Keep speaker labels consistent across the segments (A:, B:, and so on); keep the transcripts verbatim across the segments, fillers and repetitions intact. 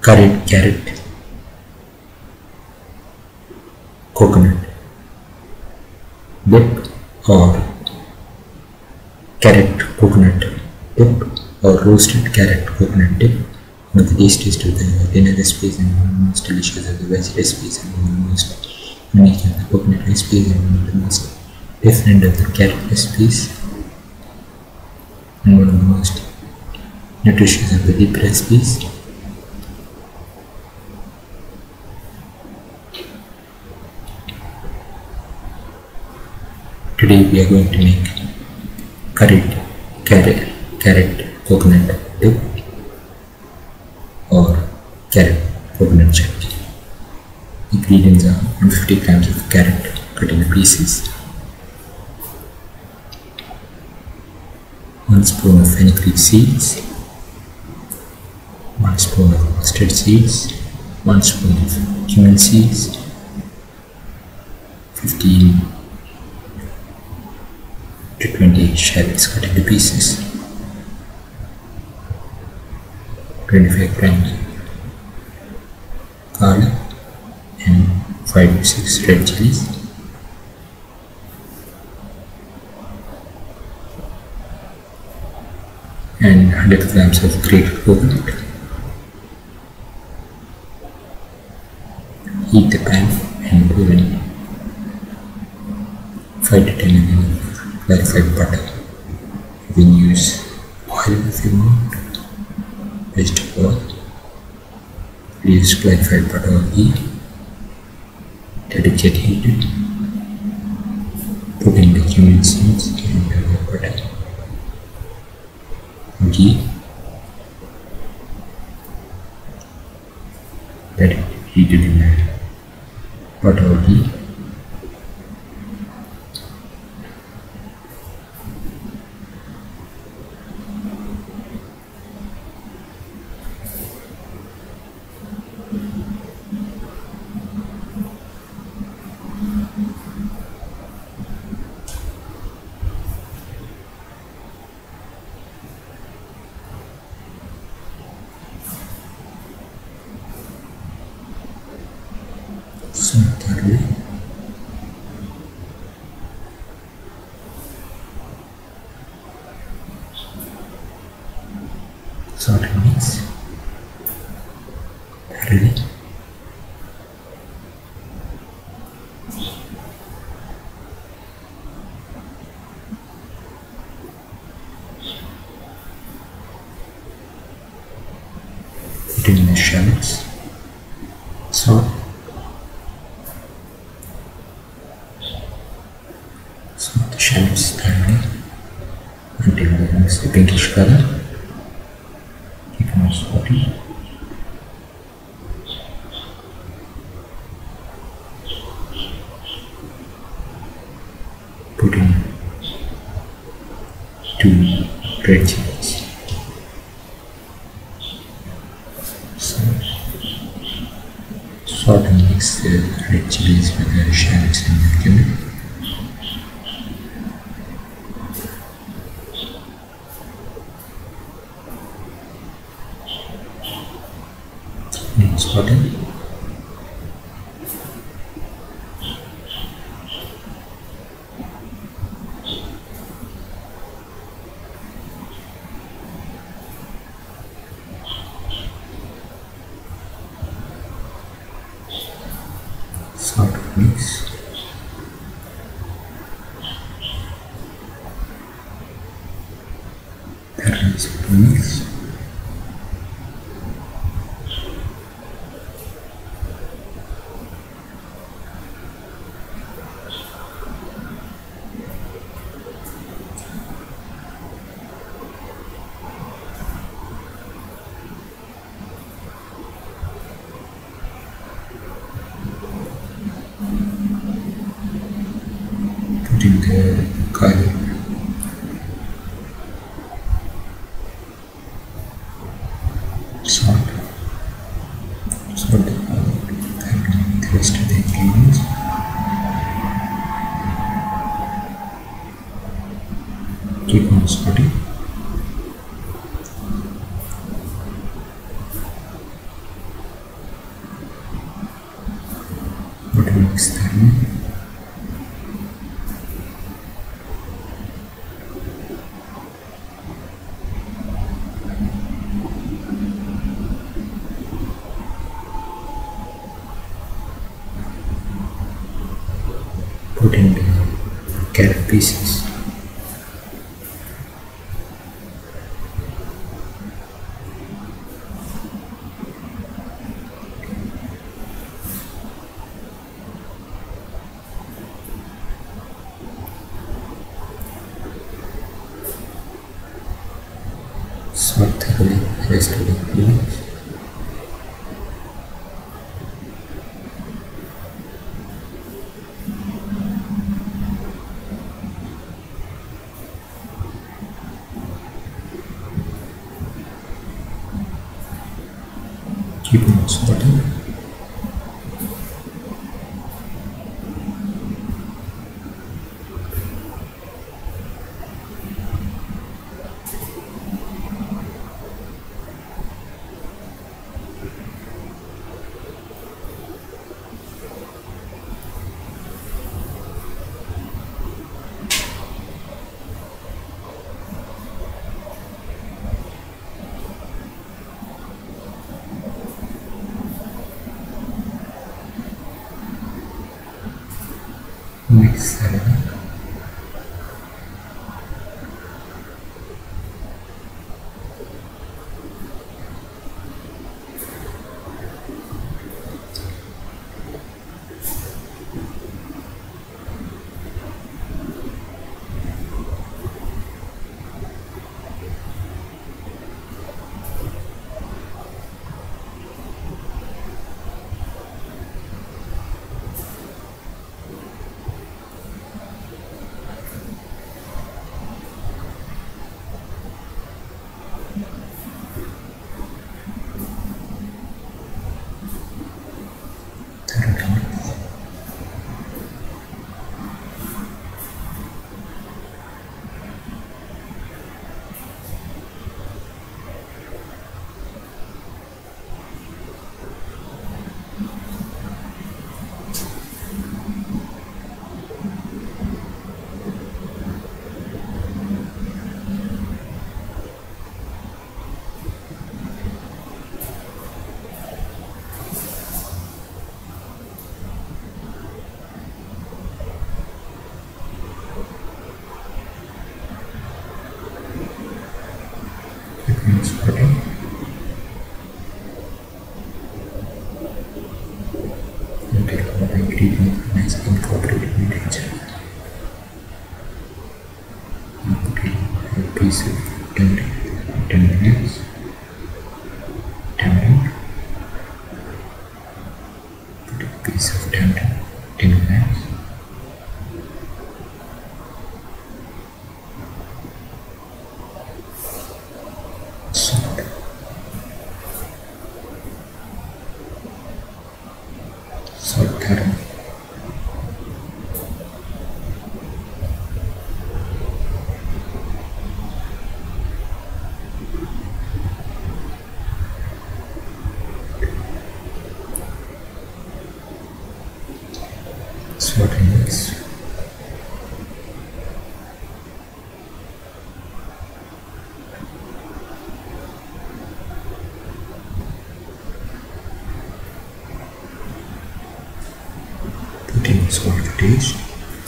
A: Curried Carrot Coconut Dip or Carrot Coconut Dip or Roasted Carrot Coconut Dip. One of the tastiest of the dinner recipes and one of the most delicious of the veg recipes and one of the most unique of the coconut recipes and one of the most different of the carrot recipes and one of the most nutritious of the dip recipes. Today we are going to make curried carrot, carrot coconut dip or carrot coconut chutney. The ingredients are one hundred fifty grams of carrot cut into pieces, one spoon of fenugreek seeds, one spoon of mustard seeds, one spoon of cumin seeds, fifteen to twenty shallots cut into pieces, twenty-five grams garlic and five to six red chilies, and one hundred grams of grated coconut. Heat the pan and pour in five to ten milliliters of clarified butter. You can use oil if you want, vegetable oil. Use clarified butter or ghee. Let it get heated. Put in the cumin seeds and the butter, ghee. Let it heated in the butter or ghee. So thoroughly. Saute mix thoroughly. Put in the shallots, salt, salt the shallots thoroughly until they mix the pinkish color. Keep on salting. Put in two red chilies. Salt and mix the red chilies with the shallots and the cumin. Then saute. Salt mix. Thoroughly salt mix. Put in the garlic. Salt. Salt the garlic and the rest of the ingredients. Keep on sauteing. mix thoroughly. Put in the carrot pieces. Sort thoroughly the rest of the ingredients. Keep on sorting. Mix thoroughly. Sorting. Until all the ingredients are nicely incorporated in each other. Now put in a piece of tamarind, ten minutes, tamarind, put a piece of tamarind, ten minutes, salt, salt thoroughly. Salt and mix. Put in salt to taste.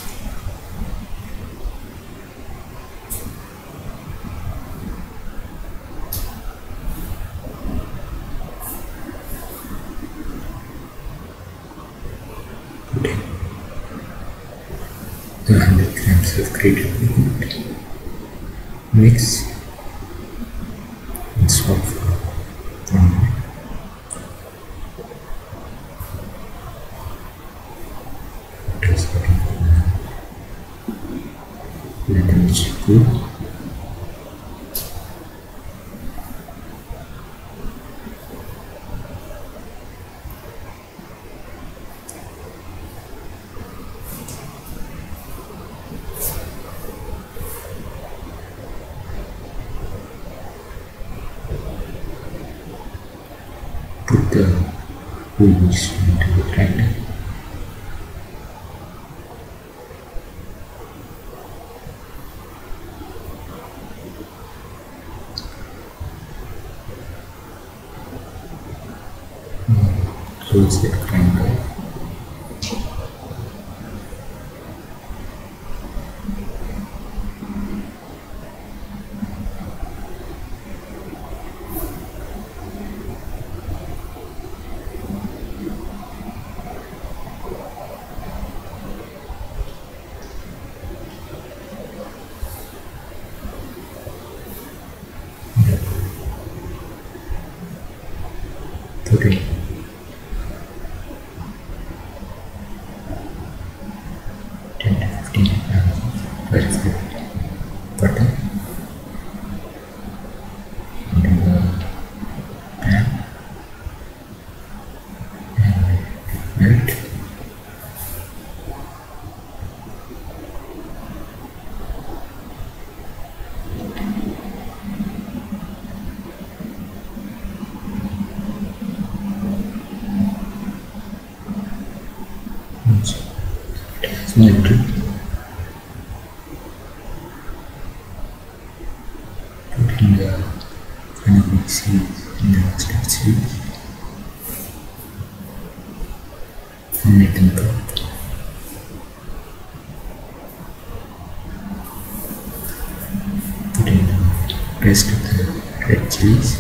A: Put in the one hundred grams of grated coconut. Mix and swap for one minute. Just let them cool. Put the whole mix into the grinder. toasted grinder. Put in ten to fifteen grams of clarified butter into the pan and melt. Melted. Put in the fenugreek seeds in the mustard seeds and make them broth. Put in the rest of the red chilies.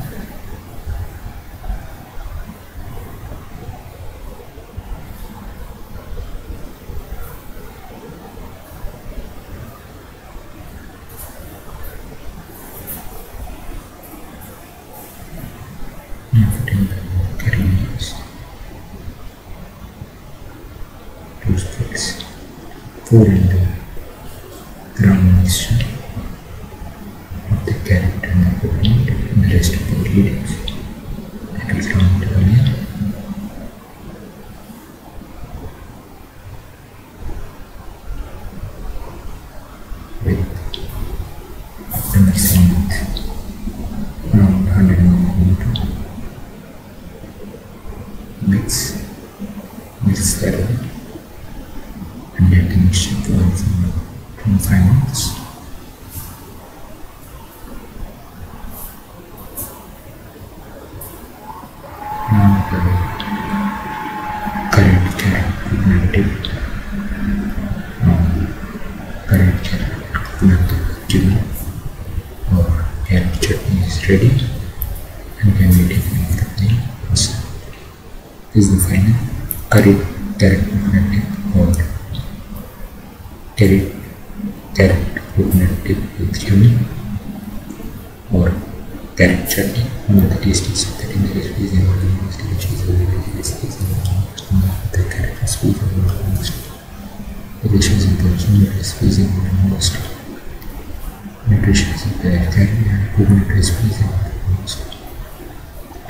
A: Now put in the curry leaves, two sticks. Pour in the ground mixture of the carrot and the coconut and the rest of the ingredients that we ground earlier. With after mixing with around one hundred milliliters water. Mix, mix that up and let the mixture boil for twenty-five minutes. Now the curried carrot coconut dip, um, curried carrot coconut dip with cumin or carrot chutney is ready and can be taken with the plain. This is the final curried carrot coconut dip or curried carrot coconut dip with cumin or carrot chutney, one of the tastiest of the Cumin recipes and one of the most delicious of the recipes and one of the carrot recipes and one of the most delicious of the Cumin recipes and one of the most nutritious of the carrot and coconut recipes and one of the most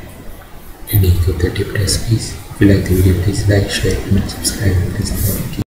A: unique of the dip recipes. If you like the video, please like, share, comment, subscribe, and please